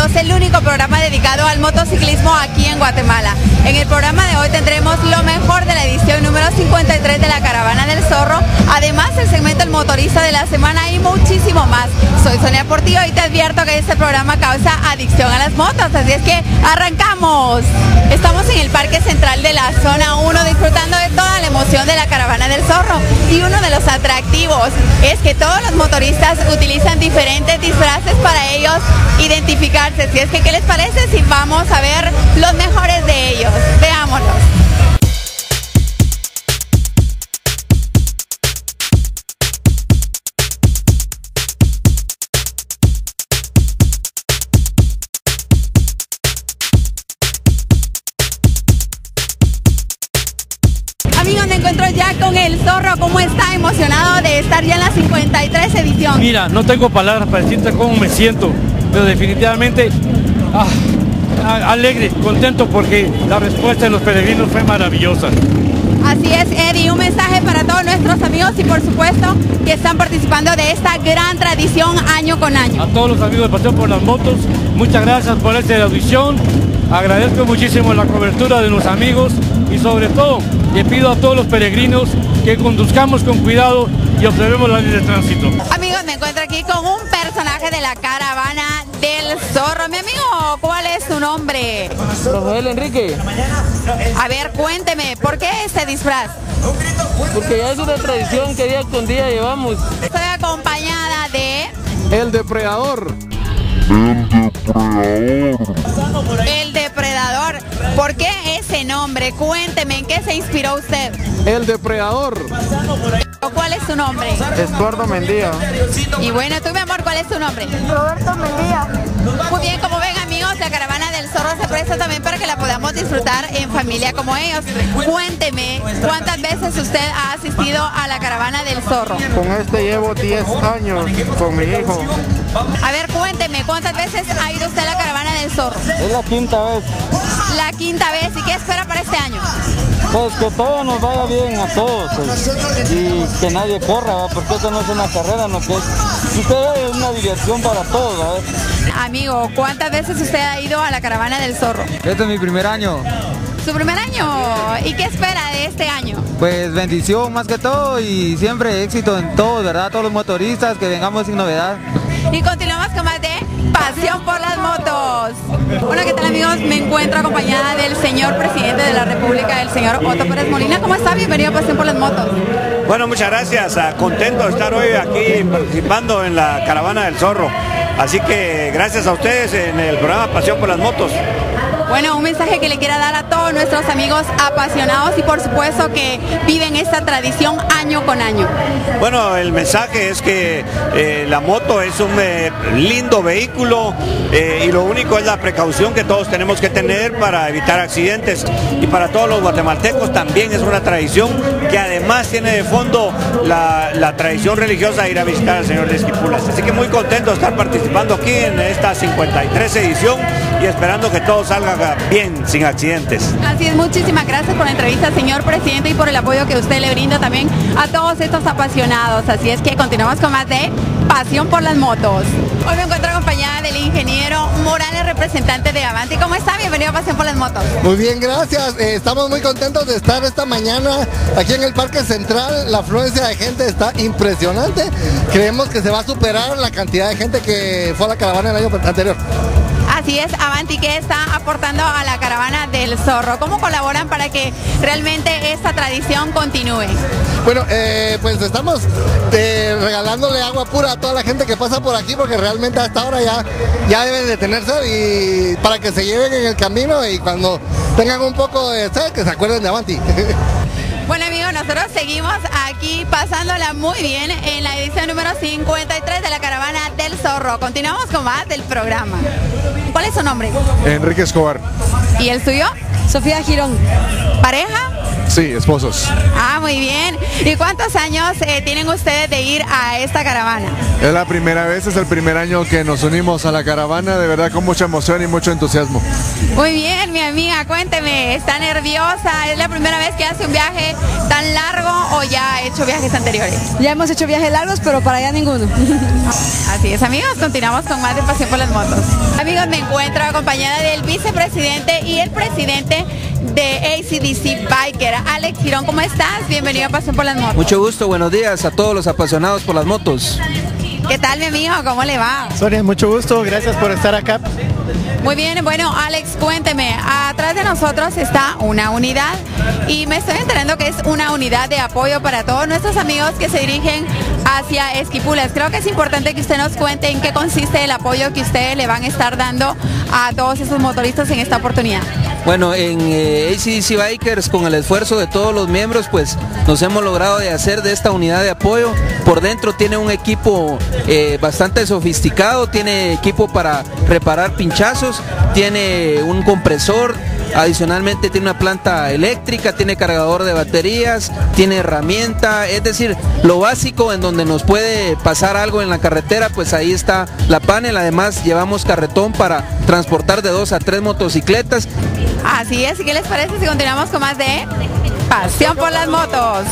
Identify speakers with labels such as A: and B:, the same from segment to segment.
A: Motos, el único programa dedicado al motociclismo aquí en Guatemala. En el programa de hoy tendremos lo mejor de la edición número 53 de la Caravana del Zorro, además el segmento El Motorista de la Semana y muchísimo más. Soy Sonia Portillo y te advierto que este programa causa adicción a las motos, así es que ¡arrancamos! Estamos en el Parque Central de la Zona 1 disfrutando de toda la emoción de la Caravana del Zorro, y uno de los atractivos es que todos los motoristas utilizan diferentes disfraces para ellos identificarse. Así es que, ¿qué les parece si vamos a ver los mejores de ellos? Veámoslos. Amigos, me encuentro ya con el Zorro. ¿Cómo está? Emocionado de estar ya en la 53 edición.
B: Mira, no tengo palabras para decirte cómo me siento, pero definitivamente alegre, contento, porque la respuesta de los peregrinos fue maravillosa.
A: Así es, Eddie, un mensaje para todos nuestros amigos y por supuesto que están participando de esta gran tradición año con año.
B: A todos los amigos de Pasión por las Motos, muchas gracias por esta audición. Agradezco muchísimo la cobertura de los amigos y sobre todo le pido a todos los peregrinos que conduzcamos con cuidado y observemos la ley de tránsito.
A: Amigos, me encuentro aquí con un personaje de la Caravana del Zorro. Mi amigo, ¿cuál es su nombre?
C: Rafael Enrique.
A: A ver, cuénteme, ¿por qué este disfraz?
C: Porque ya es una tradición que día con día llevamos.
A: Estoy acompañada de...
D: El Depredador.
A: El Depredador. ¿Por qué ese nombre? Cuénteme, ¿en qué se inspiró usted?
D: El Depredador.
A: ¿Cuál es su nombre?
D: Eduardo Mendía.
A: Y bueno, tú, mi amor, ¿cuál es tu nombre?
E: Roberto Mendía.
A: Muy bien, como ven, amigos, la Caravana del Zorro se presta también para que la podamos disfrutar en familia como ellos. Cuénteme, ¿cuántas veces usted ha asistido a la Caravana del Zorro?
D: Con este llevo 10 años con mi hijo.
A: A ver, cuénteme, ¿cuántas veces ha ido usted a la Caravana del Zorro?
C: Es la quinta vez.
A: La quinta vez. ¿Y qué espera para este año?
C: Pues que todo nos vaya bien a todos, pues, y que nadie corra, ¿va? Porque esto no es una carrera, no, que es una diversión para todos, ¿va?
A: Amigo, ¿cuántas veces usted ha ido a la Caravana del Zorro?
F: Este es mi primer año.
A: ¿Su primer año? ¿Y qué espera de este año?
F: Pues bendición más que todo y siempre éxito en todo, ¿verdad? Todos los motoristas, que vengamos sin novedad.
A: Y continuamos con más de Pasión por las Motos. Bueno, ¿qué tal, amigos? Me encuentro acompañada del señor presidente de la República, el señor Otto Pérez Molina. ¿Cómo está? Bienvenido a Pasión por las Motos.
G: Bueno, muchas gracias. Contento de estar hoy aquí participando en la Caravana del Zorro. Así que gracias a ustedes en el programa Pasión por las Motos.
A: Bueno, un mensaje que le quiera dar a todos nuestros amigos apasionados y por supuesto que viven esta tradición año con año.
G: Bueno, el mensaje es que la moto es un lindo vehículo y lo único es la precaución que todos tenemos que tener para evitar accidentes. Y para todos los guatemaltecos también es una tradición que además tiene de fondo la tradición religiosa de ir a visitar al Señor de Esquipulas. Así que muy contento de estar participando aquí en esta 53 edición y esperando que todo salga bien, sin accidentes.
A: Así es, muchísimas gracias por la entrevista, señor presidente, y por el apoyo que usted le brinda también a todos estos apasionados. Así es que continuamos con más de Pasión por las Motos. Hoy me encuentro acompañada del ingeniero Morales, representante de Avanti. ¿Cómo está? Bienvenido a Pasión por las Motos.
H: Muy bien, gracias. Estamos muy contentos de estar esta mañana aquí en el Parque Central. La afluencia de gente está impresionante. Creemos que se va a superar la cantidad de gente que fue a la caravana el año anterior.
A: Así es, Avanti, ¿qué está aportando a la Caravana del Zorro? ¿Cómo colaboran para que realmente esta tradición continúe?
H: Bueno, pues estamos regalándole agua pura a toda la gente que pasa por aquí, porque realmente hasta ahora ya deben detenerse y para que se lleven en el camino y cuando tengan un poco de sed, que se acuerden de Avanti.
A: Bueno, amigos, nosotros seguimos aquí pasándola muy bien en la edición número 53 de la Caravana del Zorro. Continuamos con más del programa. ¿Cuál es su nombre?
D: Enrique Escobar.
A: ¿Y el suyo?
E: Sofía Girón.
A: ¿Pareja?
D: Sí, esposos.
A: Ah, muy bien. ¿Y cuántos años tienen ustedes de ir a esta caravana?
D: Es la primera vez, es el primer año que nos unimos a la caravana, de verdad con mucha emoción y mucho entusiasmo.
A: Muy bien, mi amiga, cuénteme, ¿está nerviosa? ¿Es la primera vez que hace un viaje tan largo o ya ha hecho viajes anteriores?
E: Ya hemos hecho viajes largos, pero para allá ninguno.
A: Así es, amigos, continuamos con más de Pasión por las Motos. Amigos, me encuentro acompañada del vicepresidente y el presidente de ACDC Biker, Alex Girón. ¿Cómo estás? Bienvenido a Pasión por las Motos.
I: Mucho gusto, buenos días a todos los apasionados por las motos.
A: ¿Qué tal, mi amigo? ¿Cómo le va?
J: Sonia, mucho gusto, gracias por estar acá.
A: Muy bien, bueno, Alex, cuénteme, atrás de nosotros está una unidad y me estoy enterando que es una unidad de apoyo para todos nuestros amigos que se dirigen hacia Esquipulas. Creo que es importante que usted nos cuente en qué consiste el apoyo que ustedes le van a estar dando a todos esos motoristas en esta oportunidad.
I: Bueno, en ACDC Bikers, con el esfuerzo de todos los miembros, pues nos hemos logrado de hacer de esta unidad de apoyo. Por dentro tiene un equipo bastante sofisticado, tiene equipo para reparar pinchazos, tiene un compresor, adicionalmente tiene una planta eléctrica, tiene cargador de baterías, tiene herramienta, es decir, lo básico en donde nos puede pasar algo en la carretera, pues ahí está la panel. Además llevamos carretón para transportar de 2 a 3 motocicletas.
A: Así es, ¿y qué les parece si continuamos con más de Pasión por las Motos?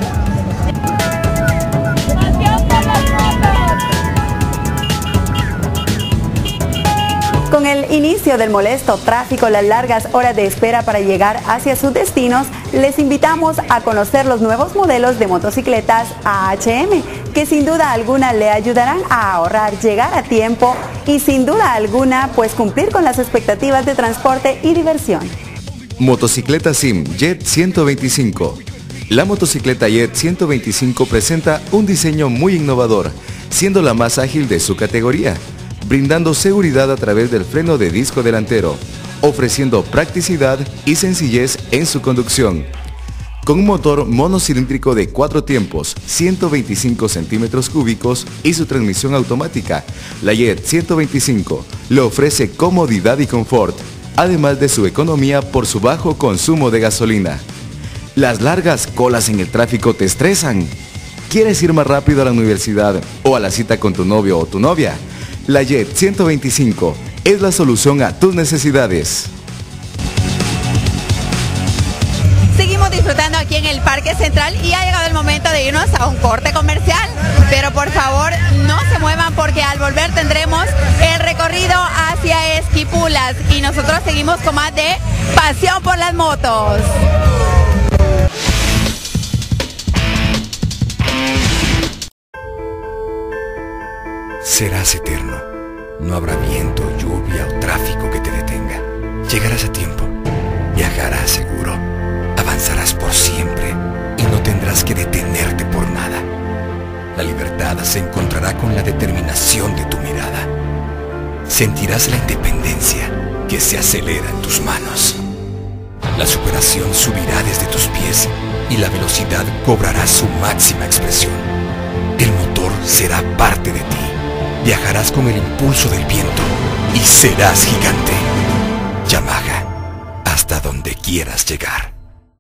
K: Con el inicio del molesto tráfico, las largas horas de espera para llegar hacia sus destinos, les invitamos a conocer los nuevos modelos de motocicletas AHM, que sin duda alguna le ayudarán a ahorrar, llegar a tiempo y sin duda alguna pues cumplir con las expectativas de transporte y diversión.
L: Motocicleta Sim Jet 125. La motocicleta Jet 125 presenta un diseño muy innovador, siendo la más ágil de su categoría, brindando seguridad a través del freno de disco delantero, ofreciendo practicidad y sencillez en su conducción. Con un motor monocilíndrico de 4 tiempos, 125 centímetros cúbicos y su transmisión automática, la Jet 125 le ofrece comodidad y confort, además de su economía por su bajo consumo de gasolina. Las largas colas en el tráfico te estresan. ¿Quieres ir más rápido a la universidad o a la cita con tu novio o tu novia? La Jet 125 es la solución a tus necesidades.
A: Seguimos disfrutando aquí en el Parque Central y ha llegado el momento de irnos a un corte comercial. Pero por favor no se muevan porque al volver tendremos el recorrido hacia Esquipulas y nosotros seguimos con más de Pasión por las Motos.
M: Serás eterno. No habrá viento, lluvia o tráfico que te detenga. Llegarás a tiempo. Viajarás seguro. Avanzarás por siempre y no tendrás que detenerte por nada. La libertad se encontrará con la determinación de tu mirada. Sentirás la independencia que se acelera en tus manos. La superación subirá desde tus pies y la velocidad cobrará su máxima expresión. El motor será parte de ti. Viajarás con el impulso del viento y serás gigante. Yamaha, hasta donde quieras llegar.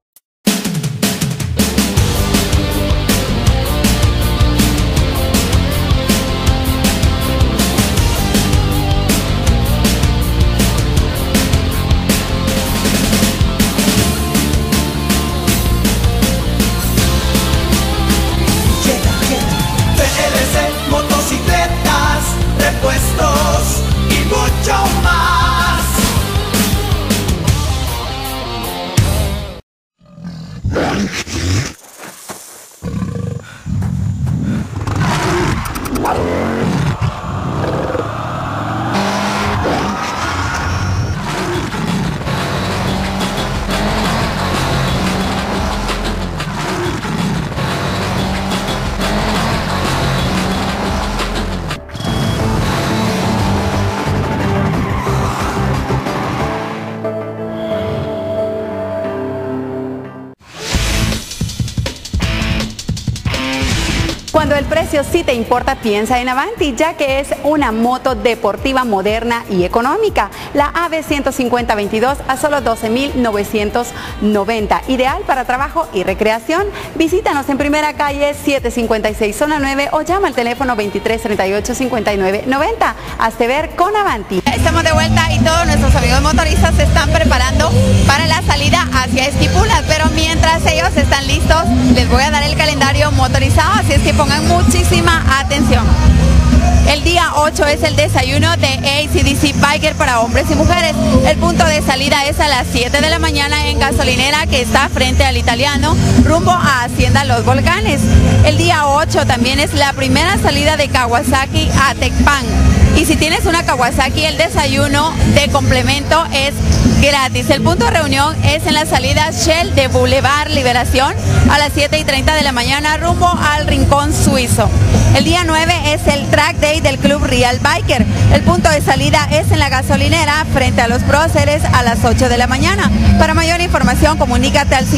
N: Motocicletas, repuestos y mucho más.
K: Cuando el precio sí te importa, piensa en Avanti, ya que es una moto deportiva moderna y económica. La AB 150-22 a solo 12.990, ideal para trabajo y recreación. Visítanos en Primera Calle 756, zona 9, o llama al teléfono 2338-5990. Hazte ver con Avanti.
A: Estamos de vuelta y todos nuestros amigos motoristas se están preparando para la salida hacia Esquipulas, pero mientras ellos están listos, les voy a dar el calendario motorizado, así es que pongan muchísima atención. El día 8 es el desayuno de ACDC Biker para hombres y mujeres. El punto de salida es a las 7 de la mañana en gasolinera que está frente al Italiano, rumbo a Hacienda Los Volcanes. El día 8 también es la primera salida de Kawasaki a Tecpan. Y si tienes una Kawasaki, el desayuno de complemento es gratis. El punto de reunión es en la salida Shell de Boulevard Liberación a las 7:30 de la mañana, rumbo al Rincón Suizo. El día 9 es el Track Day del Club Real Biker. El punto de salida es en la gasolinera frente a los próceres a las 8 de la mañana. Para mayor información, comunícate al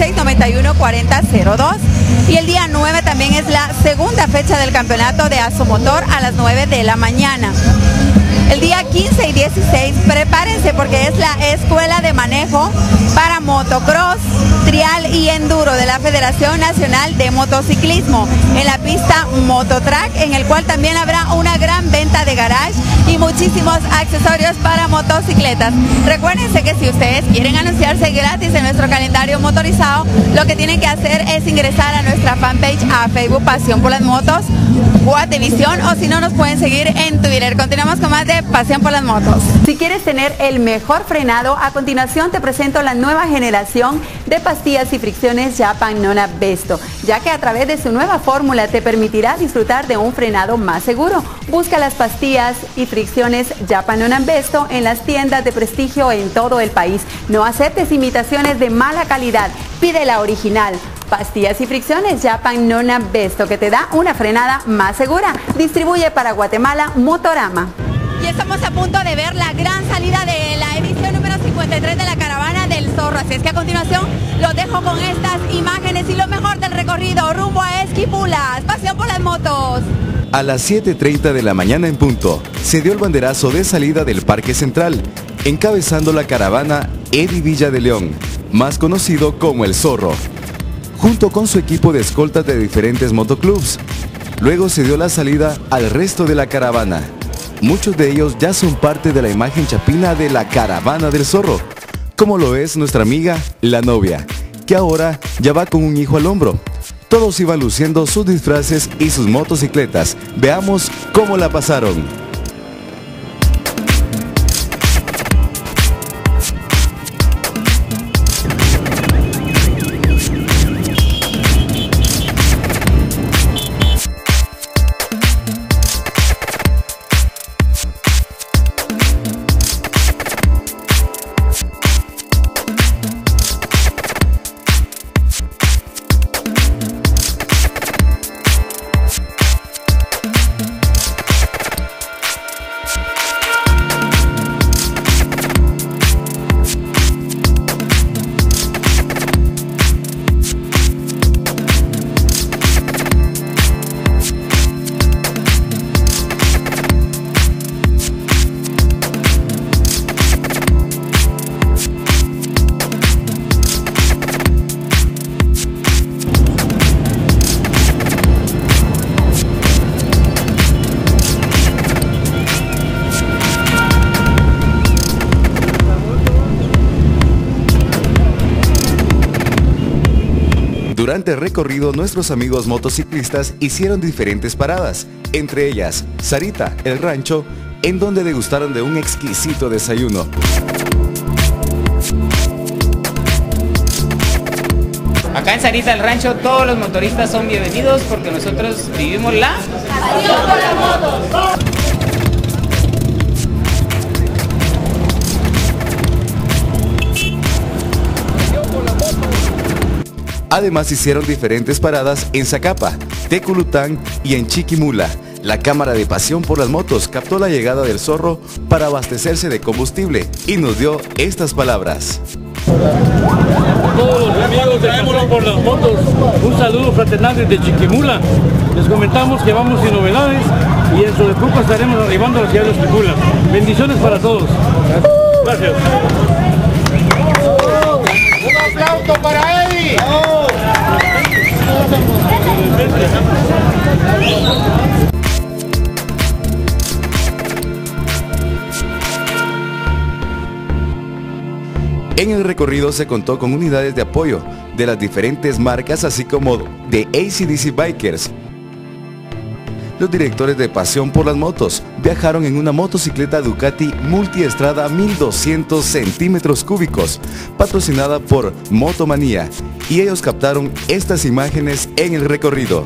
A: 5691-4002. Y el día 9 también es la segunda fecha del campeonato de Asomotor a las 9 de la mañana. El día 15 y 16, prepárense porque es la escuela de manejo para motocross, trial y enduro de la Federación Nacional de Motociclismo en la pista Mototrack, en el cual también habrá una gran venta de garage y muchísimos accesorios para motocicletas. Recuérdense que si ustedes quieren anunciarse gratis en nuestro calendario motorizado, lo que tienen que hacer es ingresar a nuestra fanpage a Facebook Pasión por las Motos, Guatevisión, o si no nos pueden seguir en Twitter. Continuamos con más de Pasión por las Motos.
K: Si quieres tener el mejor frenado, a continuación te presento la nueva generación de pastillas y fricciones Japan Nona Besto, ya que a través de su nueva fórmula te permitirá disfrutar de un frenado más seguro. Busca las pastillas y fricciones Japan Nona Besto en las tiendas de prestigio en todo el país. No aceptes imitaciones de mala calidad, pide la original. Pastillas y fricciones Japan Nona Besto, que te da una frenada más segura. Distribuye para Guatemala Motorama.
A: Y estamos a punto de ver la gran salida de la edición número 53 de la Caravana del Zorro. Así es que a continuación los dejo con estas imágenes y lo mejor del recorrido rumbo a Esquipulas. Pasión por las motos.
L: A las 7:30 de la mañana en punto, se dio el banderazo de salida del Parque Central, encabezando la caravana Eddie Villa de León, más conocido como El Zorro, junto con su equipo de escoltas de diferentes motoclubs. Luego se dio la salida al resto de la caravana. Muchos de ellos ya son parte de la imagen chapina de la Caravana del Zorro, como lo es nuestra amiga La Novia, que ahora ya va con un hijo al hombro. Todos iban luciendo sus disfraces y sus motocicletas. Veamos cómo la pasaron. Durante el recorrido, nuestros amigos motociclistas hicieron diferentes paradas, entre ellas Sarita, el rancho, en donde degustaron de un exquisito desayuno.
O: Acá en Sarita, el rancho, todos los motoristas son bienvenidos porque nosotros vivimos la pasión por las motos.
L: Además hicieron diferentes paradas en Zacapa, Teculután y en Chiquimula. La Cámara de Pasión por las Motos captó la llegada del Zorro para abastecerse de combustible y nos dio estas palabras.
B: todos los amigos de Pasión por las Motos, un saludo fraternal desde Chiquimula. Les comentamos que vamos sin novedades y en de poco estaremos arribando a la ciudad de Chiquimula. Bendiciones para todos. Gracias.
N: Un aplauso para Eddie.
L: En el recorrido se contó con unidades de apoyo de las diferentes marcas, así como de AC/DC Bikers. Los directores de Pasión por las Motos viajaron en una motocicleta Ducati Multiestrada 1200 centímetros cúbicos, patrocinada por Motomanía, y ellos captaron estas imágenes en el recorrido.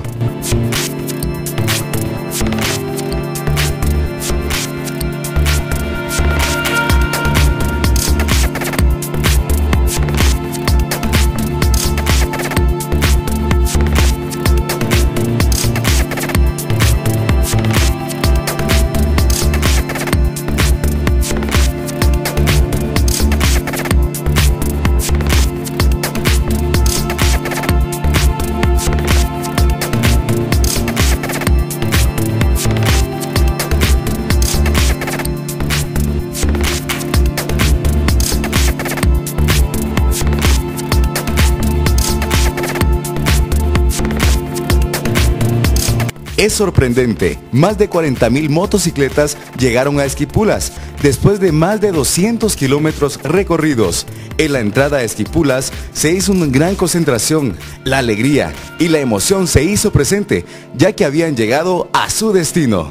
L: Es sorprendente, más de 40,000 motocicletas llegaron a Esquipulas, después de más de 200 kilómetros recorridos. En la entrada a Esquipulas se hizo una gran concentración, la alegría y la emoción se hizo presente, ya que habían llegado a su destino.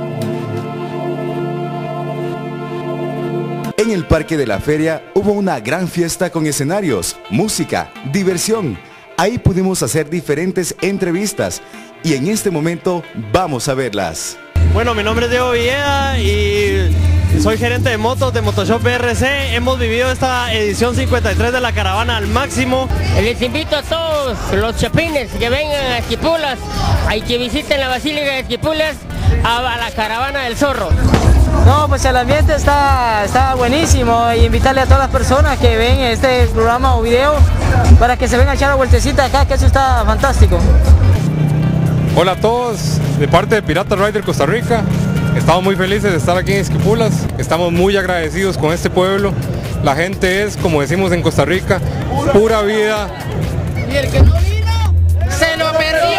L: En el parque de la feria hubo una gran fiesta con escenarios, música, diversión. Ahí pudimos hacer diferentes entrevistas y en este momento vamos a verlas.
P: Bueno, mi nombre es Diego Villeda y soy gerente de motos de Motoshop BRC. Hemos vivido esta edición 53 de la caravana al máximo.
Q: Les invito a todos los chapines que vengan a Esquipulas y que visiten la Basílica de Esquipulas a la caravana del Zorro.
R: No, pues el ambiente está buenísimo y invitarle a todas las personas que ven este programa o video para que se vengan a echar la vueltecita acá, que eso está fantástico.
S: Hola a todos, de parte de Pirata Rider Costa Rica, estamos muy felices de estar aquí en Esquipulas, estamos muy agradecidos con este pueblo, la gente es, como decimos en Costa Rica, pura vida.
Q: Y el que no vino, se lo perdió.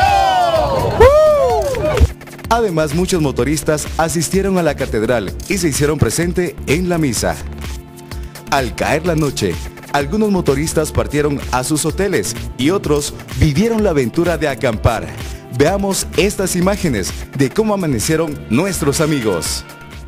L: Además, muchos motoristas asistieron a la catedral y se hicieron presente en la misa. Al caer la noche, algunos motoristas partieron a sus hoteles y otros vivieron la aventura de acampar. Veamos estas imágenes de cómo amanecieron nuestros amigos.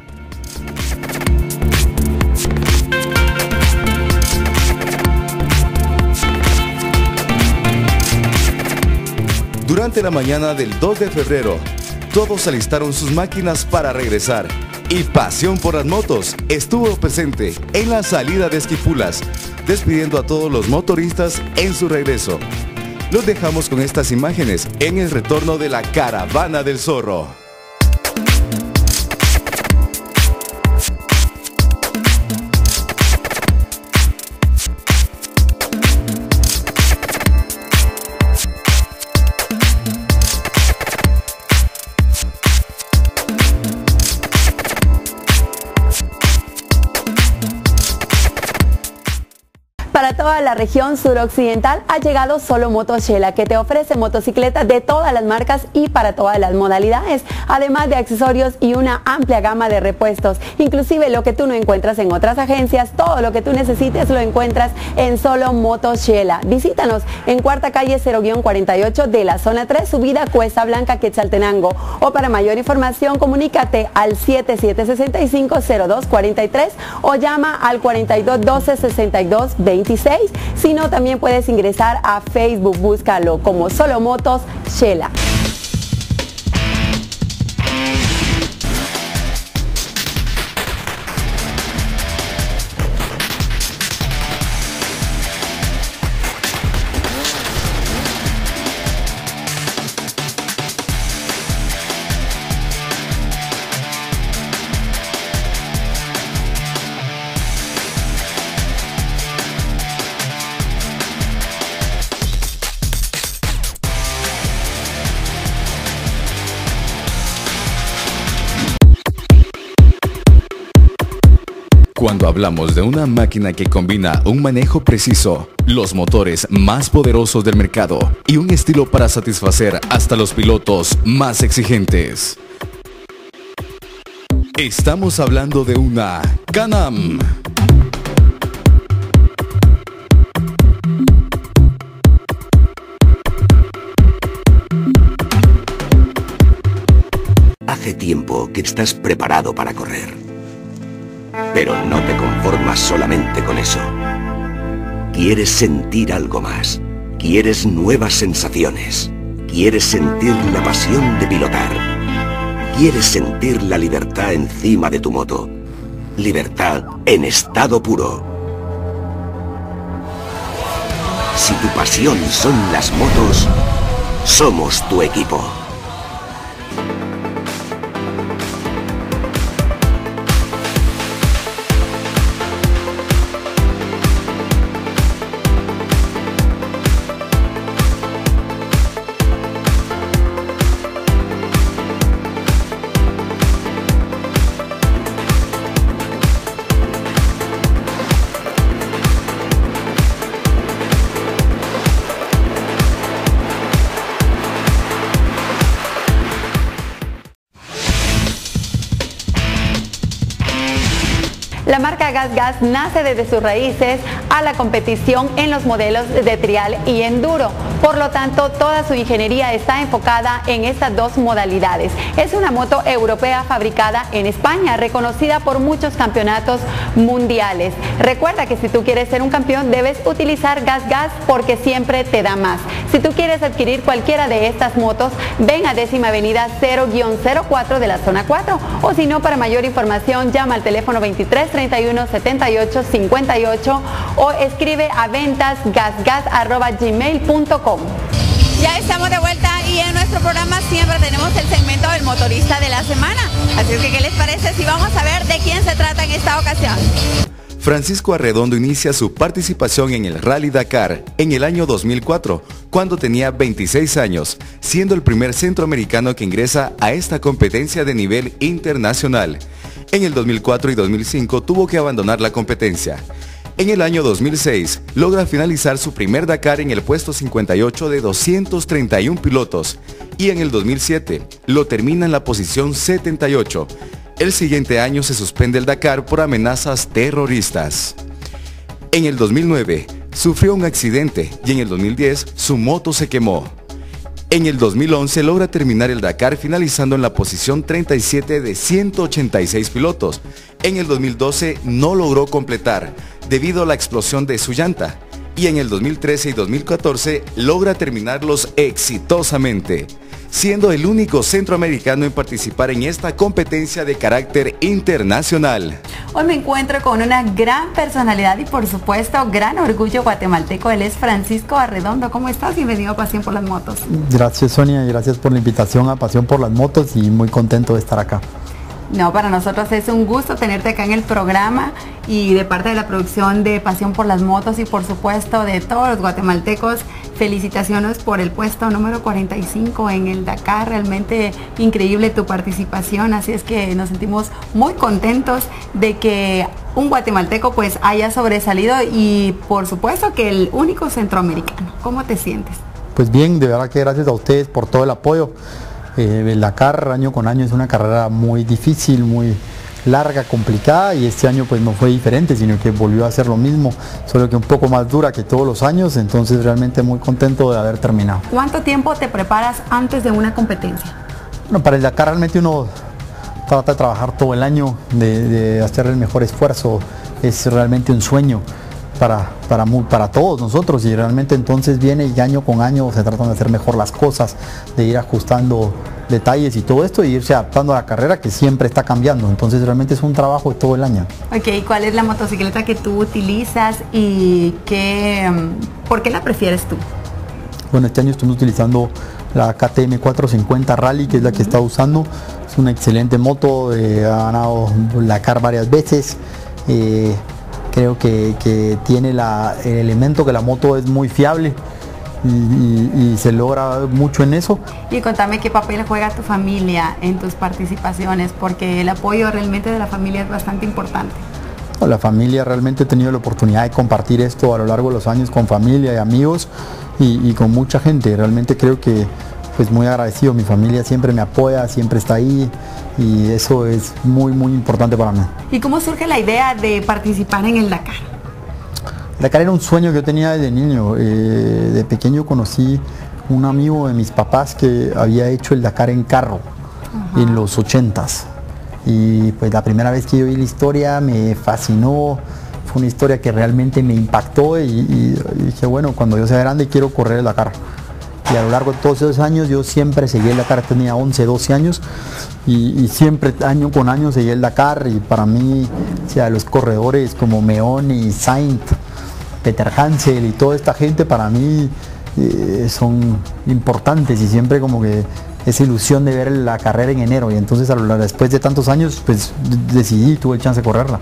L: Durante la mañana del 2 de febrero, todos alistaron sus máquinas para regresar y Pasión por las Motos estuvo presente en la salida de Esquipulas, despidiendo a todos los motoristas en su regreso. Los dejamos con estas imágenes en el retorno de la Caravana del Zorro.
K: Para toda la región suroccidental ha llegado Solo Motos Shela, que te ofrece motocicletas de todas las marcas y para todas las modalidades, además de accesorios y una amplia gama de repuestos. Inclusive lo que tú no encuentras en otras agencias, todo lo que tú necesites lo encuentras en Solo Motos Shela. Visítanos en Cuarta Calle 0-48 de la zona 3, subida Cuesta Blanca, Quetzaltenango. O para mayor información, comunícate al 7765-0243 o llama al 4212-6226. Si no, también puedes ingresar a Facebook, búscalo como Solo Motos Shela.
L: Cuando hablamos de una máquina que combina un manejo preciso, los motores más poderosos del mercado y un estilo para satisfacer hasta los pilotos más exigentes, estamos hablando de una Can-Am.
M: Hace tiempo que estás preparado para correr. Pero no te conformas solamente con eso. Quieres sentir algo más. Quieres nuevas sensaciones. Quieres sentir la pasión de pilotar. Quieres sentir la libertad encima de tu moto. Libertad en estado puro. Si tu pasión son las motos, somos tu equipo.
K: La marca GasGas nace desde sus raíces a la competición en los modelos de trial y enduro. Por lo tanto, toda su ingeniería está enfocada en estas dos modalidades. Es una moto europea fabricada en España, reconocida por muchos campeonatos mundiales. Recuerda que si tú quieres ser un campeón, debes utilizar GasGas porque siempre te da más. Si tú quieres adquirir cualquiera de estas motos, ven a 10ª Avenida 0-04 de la zona 4. O si no, para mayor información, llama al teléfono 23 31 78 58 o escribe a ventasgasgas@gmail.com.
A: Ya estamos de vuelta y en nuestro programa siempre tenemos el segmento del motorista de la semana. Así que, ¿qué les parece si vamos a ver de quién se trata en esta ocasión?
L: Francisco Arredondo inicia su participación en el Rally Dakar en el año 2004, cuando tenía 26 años, siendo el primer centroamericano que ingresa a esta competencia de nivel internacional. En el 2004 y 2005 tuvo que abandonar la competencia. En el año 2006 logra finalizar su primer Dakar en el puesto 58 de 231 pilotos y en el 2007 lo termina en la posición 78. El siguiente año se suspende el Dakar por amenazas terroristas. En el 2009 sufrió un accidente y en el 2010 su moto se quemó. En el 2011 logra terminar el Dakar finalizando en la posición 37 de 186 pilotos. En el 2012 no logró completar debido a la explosión de su llanta. Y en el 2013 y 2014 logra terminarlos exitosamente, siendo el único centroamericano en participar en esta competencia de carácter internacional.
K: Hoy me encuentro con una gran personalidad y por supuesto gran orgullo guatemalteco. Él es Francisco Arredondo. ¿Cómo estás? Bienvenido a Pasión por las Motos.
J: Gracias, Sonia, y gracias por la invitación a Pasión por las Motos y muy contento de estar acá.
K: No, para nosotros es un gusto tenerte acá en el programa y de parte de la producción de Pasión por las Motos y por supuesto de todos los guatemaltecos, felicitaciones por el puesto número 45 en el Dakar. Realmente increíble tu participación, así es que nos sentimos muy contentos de que un guatemalteco pues haya sobresalido y por supuesto que el único centroamericano. ¿Cómo te sientes?
J: Pues bien, de verdad que gracias a ustedes por todo el apoyo. El Dakar año con año es una carrera muy difícil, muy larga, complicada, y este año pues no fue diferente, sino que volvió a ser lo mismo, solo que un poco más dura que todos los años. Entonces realmente muy contento de haber terminado.
K: ¿Cuánto tiempo te preparas antes de una competencia?
J: Bueno, para el Dakar realmente uno trata de trabajar todo el año, de hacer el mejor esfuerzo. Es realmente un sueño para todos nosotros, y realmente entonces viene y año con año se tratan de hacer mejor las cosas, de ir ajustando detalles y todo esto, y irse adaptando a la carrera que siempre está cambiando. Entonces realmente es un trabajo de todo el año.
K: Ok, ¿cuál es la motocicleta que tú utilizas y por qué la prefieres tú?
J: Bueno, este año estamos utilizando la KTM 450 Rally, que es la que está usando. Es una excelente moto, ha ganado la Dakar varias veces. Creo que tiene el elemento que la moto es muy fiable y se logra mucho en eso.
K: Y contame qué papel juega tu familia en tus participaciones, porque el apoyo realmente de la familia es bastante importante.
J: La familia, realmente he tenido la oportunidad de compartir esto a lo largo de los años con familia y amigos y con mucha gente. Realmente creo que pues muy agradecido, mi familia siempre me apoya, siempre está ahí y eso es muy importante para mí.
K: ¿Y cómo surge la idea de participar en el Dakar?
J: Dakar era un sueño que yo tenía desde niño. De pequeño conocí un amigo de mis papás que había hecho el Dakar en carro en los 80s. Y pues la primera vez que yo vi la historia me fascinó, fue una historia que realmente me impactó y dije, bueno, cuando yo sea grande quiero correr el Dakar. Y a lo largo de todos esos años yo siempre seguí el Dakar, tenía 11, 12 años y siempre año con año seguí el Dakar y para mí, o sea, los corredores como Meoni, Sainz, Peter Hansel y toda esta gente para mí son importantes y siempre como que esa ilusión de ver la carrera en enero y entonces después de tantos años pues decidí, tuve el chance de correrla.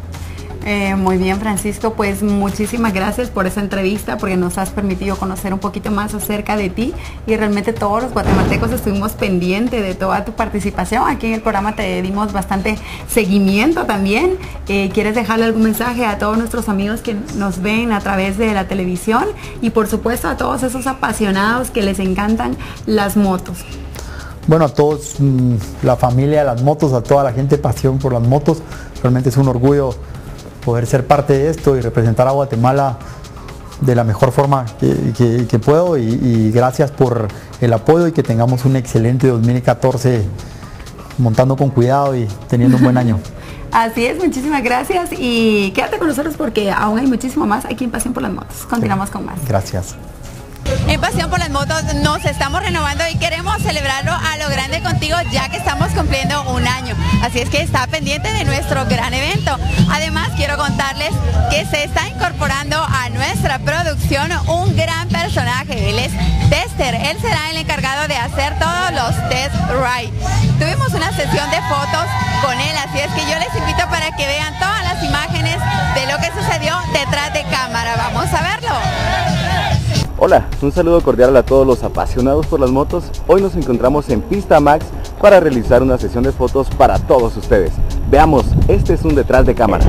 K: Muy bien, Francisco, pues muchísimas gracias por esa entrevista, porque nos has permitido conocer un poquito más acerca de ti y realmente todos los guatemaltecos estuvimos pendientes de toda tu participación. Aquí en el programa te dimos bastante seguimiento también. ¿Quieres dejarle algún mensaje a todos nuestros amigos que nos ven a través de la televisión y por supuesto a todos esos apasionados que les encantan las motos?
J: Bueno, a todos, la familia de las motos, a toda la gente pasión por las motos, realmente es un orgullo poder ser parte de esto y representar a Guatemala de la mejor forma que puedo y gracias por el apoyo y que tengamos un excelente 2014 montando con cuidado y teniendo un buen año.
K: Así es, muchísimas gracias y quédate con nosotros porque aún hay muchísimo más aquí en Pasión por las Motos. Continuamos con más.
J: Gracias.
A: En Pasión por las Motos nos estamos renovando y queremos celebrarlo a lo grande contigo ya que estamos cumpliendo un año. Así es que está pendiente de nuestro gran evento. Además quiero contarles que se está incorporando a nuestra producción un gran personaje. Él es tester. Él será el encargado de hacer todos los test ride. Tuvimos una sesión de fotos con él, así es que yo les invito para que vean todas las imágenes de lo que sucedió detrás de cámara. Vamos a verlo.
L: Hola, un saludo cordial a todos los apasionados por las motos. Hoy nos encontramos en Pista Max para realizar una sesión de fotos para todos ustedes. Veamos, este es un detrás de cámaras.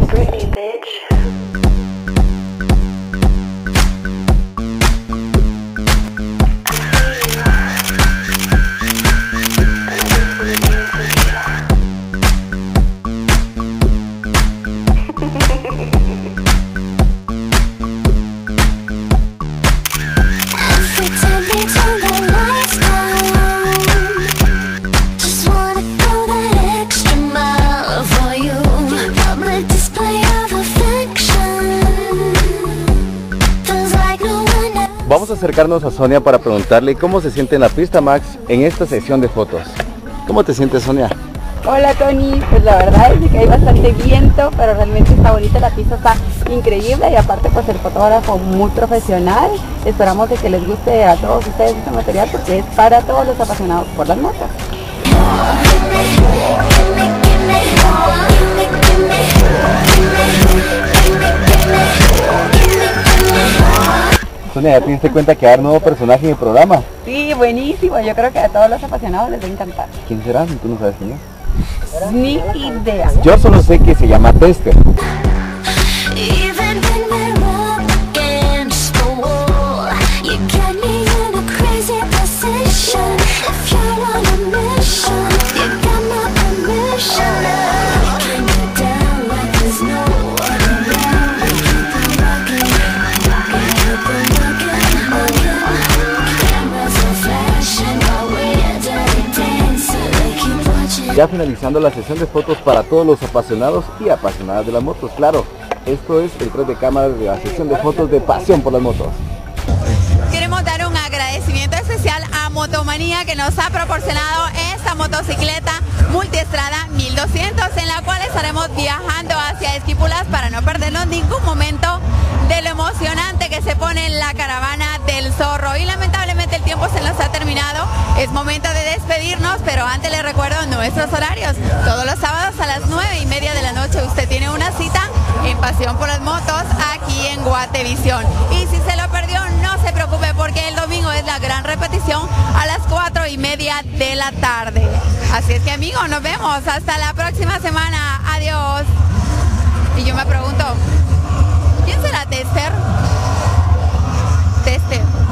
L: Vamos a acercarnos a Sonia para preguntarle cómo se siente en la Pista Max en esta sesión de fotos. ¿Cómo te sientes, Sonia?
E: Hola Tony, pues la verdad es que hay bastante viento, pero realmente está bonita, la pista está increíble y aparte pues el fotógrafo muy profesional. Esperamos de que les guste a todos ustedes este material porque es para todos los apasionados por las motos.
L: Sonia, ¿ya te diste cuenta que hay un nuevo personaje en el programa?
E: Sí, buenísimo, yo creo que a todos los apasionados les va a encantar.
L: ¿Quién será? ¿Tú no sabes quién es?
E: Ni idea.
L: Yo solo sé que se llama Tester. Ya finalizando la sesión de fotos para todos los apasionados y apasionadas de las motos, claro. Esto es el detrás de cámaras de la sesión de fotos de Pasión por las Motos.
A: Queremos dar un agradecimiento especial a Motomanía que nos ha proporcionado esta motocicleta multiestrada 1200 en la cual estaremos viajando hacia Esquipulas para no perdernos ningún momento de lo emocionante que se pone en la caravana del Zorro. Y lamentablemente el tiempo se nos ha terminado, es momento de despedirnos, pero antes les recuerdo nuestros horarios. Todos los sábados a las 9:30 de la noche usted tiene una cita en Pasión por las Motos aquí en Guatevisión. Y si se lo perdió, no se preocupe porque el domingo es la gran repetición a las 4:30 de la tarde. Así es que amigos, nos vemos hasta la próxima semana. Adiós. Y yo me pregunto, ¿quién será Tester? Tester.